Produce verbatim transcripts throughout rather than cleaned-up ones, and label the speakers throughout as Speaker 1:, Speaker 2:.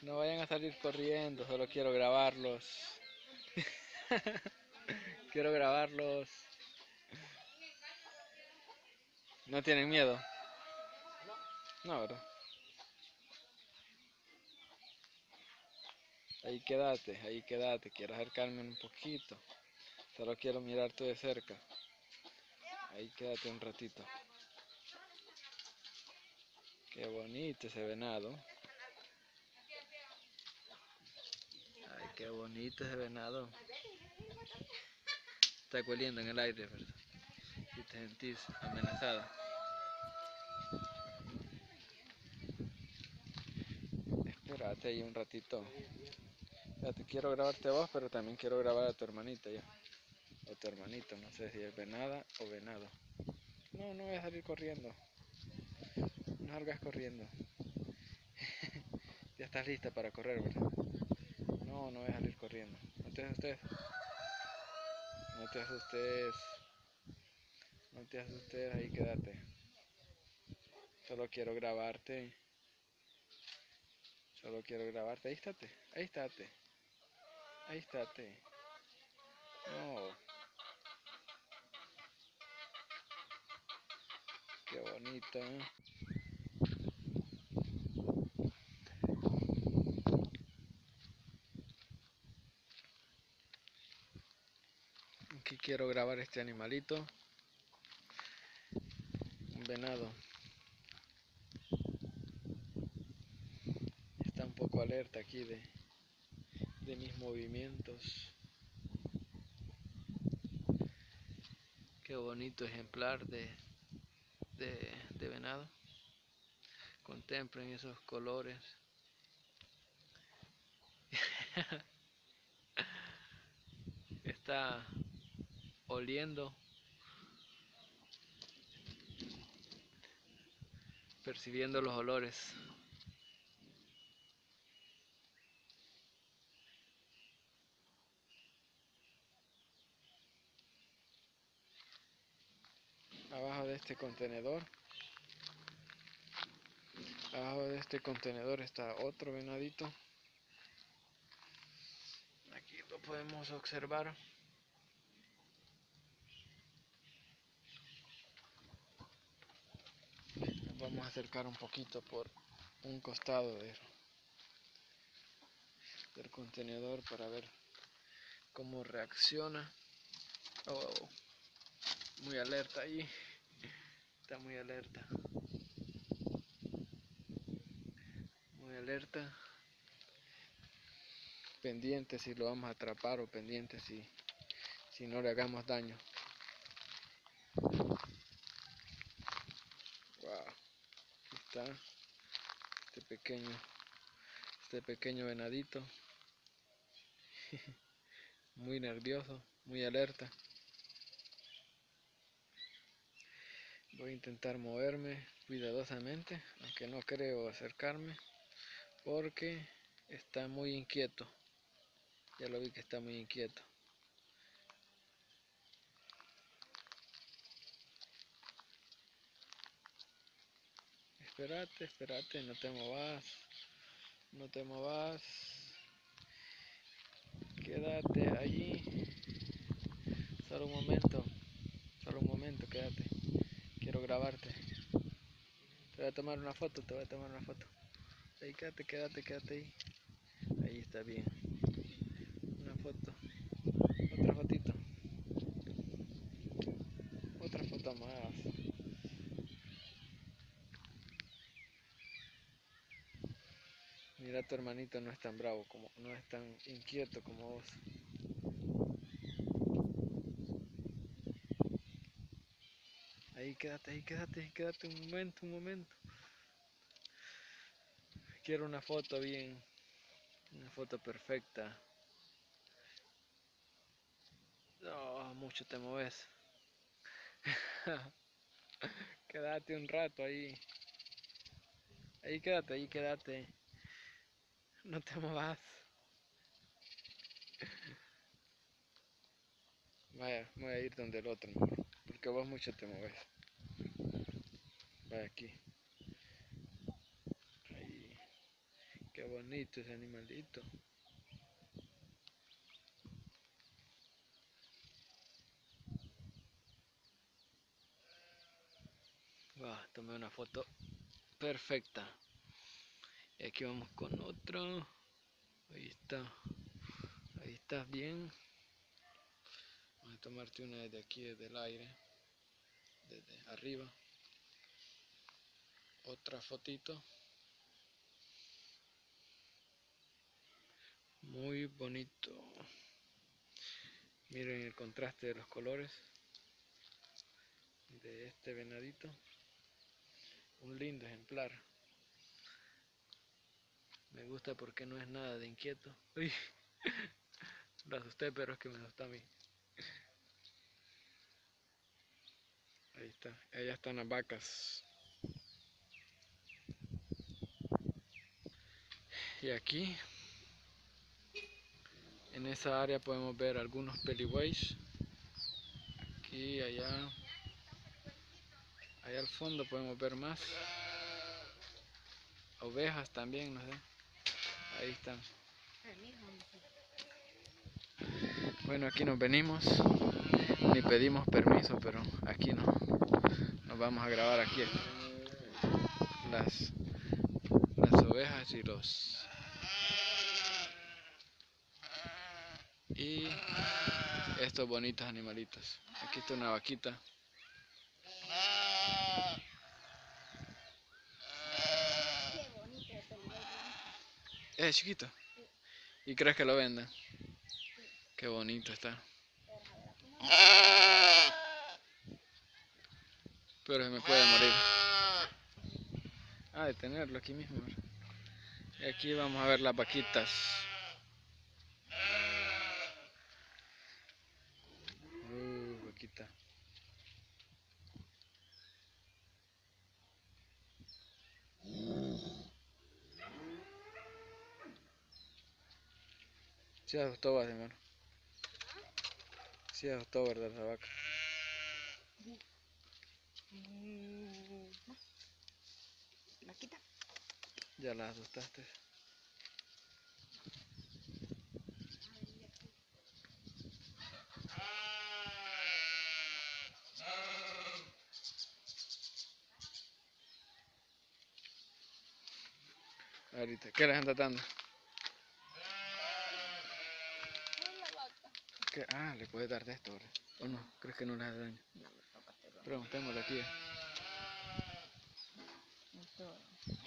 Speaker 1: No vayan a salir corriendo, solo quiero grabarlos. Quiero grabarlos. ¿No tienen miedo? No, ¿verdad? Ahí quédate, ahí quédate. Quiero acercarme un poquito. Solo quiero mirarte de cerca. Ahí quédate un ratito. Qué bonito ese venado. Ay, qué bonito ese venado. Está cueliendo en el aire, ¿verdad? Y te sentís amenazada. Espérate ahí un ratito. Ya te quiero grabarte a vos, pero también quiero grabar a tu hermanita ya. O tu hermanito, no sé si es venada o venado. No, no voy a salir corriendo. No salgas corriendo. Ya estás lista para correr, ¿verdad? No, no voy a salir corriendo. No te asustes. No te asustes. No te asustes, ahí quédate. Solo quiero grabarte. Solo quiero grabarte. Ahí estate. Ahí estate. Ahí estate. No. Qué bonito, ¿eh? Aquí quiero grabar este animalito. Un venado. Está un poco alerta aquí de, de mis movimientos. Qué bonito ejemplar de, de, de venado. Contemplen esos colores. Está oliendo, percibiendo los olores. Abajo de este contenedor, abajo de este contenedor está otro venadito. Aquí lo podemos observar. Nos vamos a acercar un poquito por un costado de, del contenedor para ver cómo reacciona. Oh, muy alerta ahí. Está muy alerta. Muy alerta. Pendiente si lo vamos a atrapar o pendiente si, si no le hagamos daño. Wow. Aquí está este pequeño, este pequeño venadito. Muy nervioso, muy alerta. Voy a intentar moverme cuidadosamente, aunque no creo acercarme, porque está muy inquieto. Ya lo vi que está muy inquieto. Espérate, espérate, no te movas. No te movas. Quédate allí. Solo un momento. Solo un momento, quédate. Quiero grabarte. Te voy a tomar una foto, te voy a tomar una foto. Ahí quédate, quédate, quédate ahí. Ahí está bien. Una foto. Otra fotito. Otra foto más. Mira, tu hermanito no es tan bravo, como no es tan inquieto como vos. Ahí quédate, ahí quédate, quédate un momento, un momento. Quiero una foto bien, una foto perfecta. No, mucho te mueves. Quédate un rato ahí. Ahí quédate, ahí quédate. No te muevas. Vaya, voy a ir donde el otro mejor, porque vos mucho te mueves. Vaya aquí. Ahí. Qué bonito ese animalito. Wow, tomé una foto perfecta. Y aquí vamos con otro. Ahí está. Ahí estás bien. Vamos a tomarte una desde aquí, desde el aire. Desde arriba. Otra fotito. Muy bonito. Miren el contraste de los colores de este venadito. Un lindo ejemplar. Me gusta porque no es nada de inquieto. Uy, lo asusté, pero es que me asustó a mí. Ahí está. Allá están las vacas. Y aquí, en esa área podemos ver algunos peligüeys. Aquí, allá. Allá al fondo podemos ver más. Ovejas también, no sé. Ahí están. Bueno, aquí nos venimos. Ni pedimos permiso, pero aquí no. Nos vamos a grabar aquí. Las, las ovejas y los... Y estos bonitos animalitos. Aquí está una vaquita.
Speaker 2: Qué bonito el peligüey blanco.
Speaker 1: Es chiquito. ¿Y crees que lo vendan?
Speaker 2: Sí.
Speaker 1: Qué bonito está.
Speaker 2: Pero a ver, aquí no.
Speaker 1: Pero se me puede morir. Ah, de tenerlo aquí mismo. Y aquí vamos a ver las vaquitas. Uh, vaquita. Sí asustó, va, hermano. Sí asustó, ¿verdad, la vaca?
Speaker 2: Vaquita.
Speaker 1: Ya la asustaste. Ahorita, ¿qué les anda dando?
Speaker 2: Hola, vaca.
Speaker 1: ¿Qué? Ah, le puedes dar de esto, ¿verdad? ¿O no? ¿Crees que no le hace daño?
Speaker 2: No, me toca hacerlo.
Speaker 1: Preguntémosle aquí.
Speaker 2: Esto.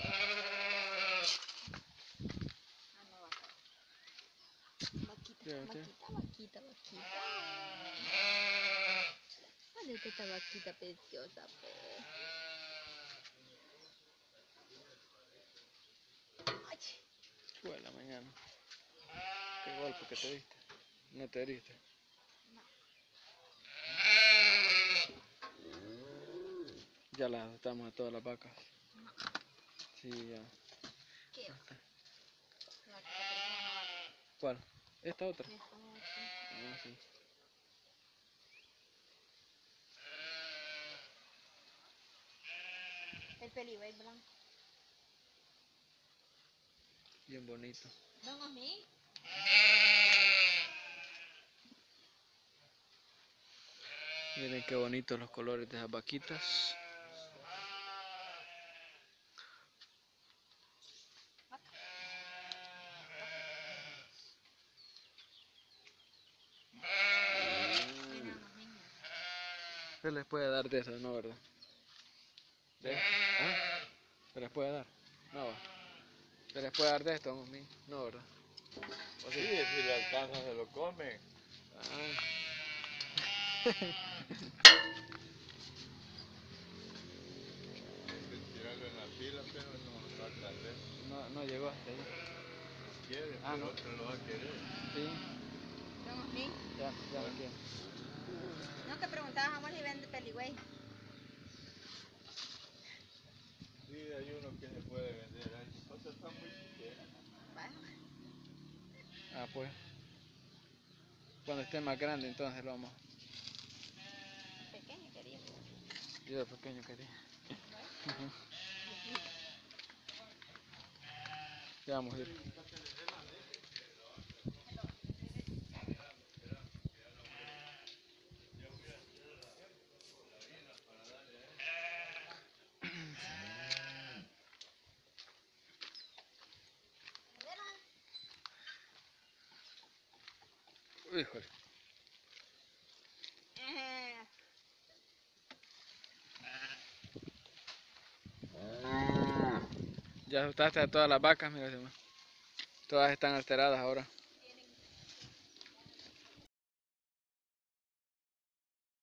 Speaker 2: Ah, no, vaca. Vaquita,
Speaker 1: Sí, sí.
Speaker 2: vaquita, vaquita, vaquita. ¿Dónde está esta vaquita preciosa, pe? Ay.
Speaker 1: Fue de la mañana. Qué golpe que te diste. No te heriste.
Speaker 2: No.
Speaker 1: Ya las asustamos a todas las vacas.
Speaker 2: No.
Speaker 1: Sí, ya.
Speaker 2: ¿Qué vaca? La vaquita parecía una vaca.
Speaker 1: ¿Cuál? ¿Esta otra?
Speaker 2: Esta vaca.
Speaker 1: Ah, sí.
Speaker 2: El peligüey blanco.
Speaker 1: Bien bonito.
Speaker 2: Don Osmi.
Speaker 1: Miren qué bonitos los colores de esas vaquitas.
Speaker 2: Vaca. Vienen unos niños.
Speaker 1: Se les puede dar de eso, ¿no, verdad? ¿De esto? ¿Ah? ¿Se les puede dar? No, va. ¿Se les puede dar de esto, mami? No, ¿verdad? ¿O
Speaker 3: Sí,
Speaker 1: sí?
Speaker 3: si le alcanza se lo come.
Speaker 1: Ah.
Speaker 3: Hay que tirarlo en la pila, pero no, no alcancé.
Speaker 1: No, no llegó hasta ahí.
Speaker 3: No quiere,
Speaker 1: Ah,
Speaker 3: pero
Speaker 1: no.
Speaker 3: otro lo va a querer.
Speaker 1: Sí,
Speaker 2: Don Osmi.
Speaker 1: ya, ya no quiero.
Speaker 2: No, que preguntabas a si vende peligüey.
Speaker 3: Sí, hay uno que se puede vender. Hay cosas están muy pequeñas.
Speaker 2: Bueno,
Speaker 1: Ah, pues. Cuando esté más grande, entonces lo vamos.
Speaker 2: pequeño quería.
Speaker 1: Yo de pequeño quería.
Speaker 2: Bueno.
Speaker 1: Ya vamos a ir. Híjole. Ya asustaste a todas las vacas, mira, todas están alteradas ahora.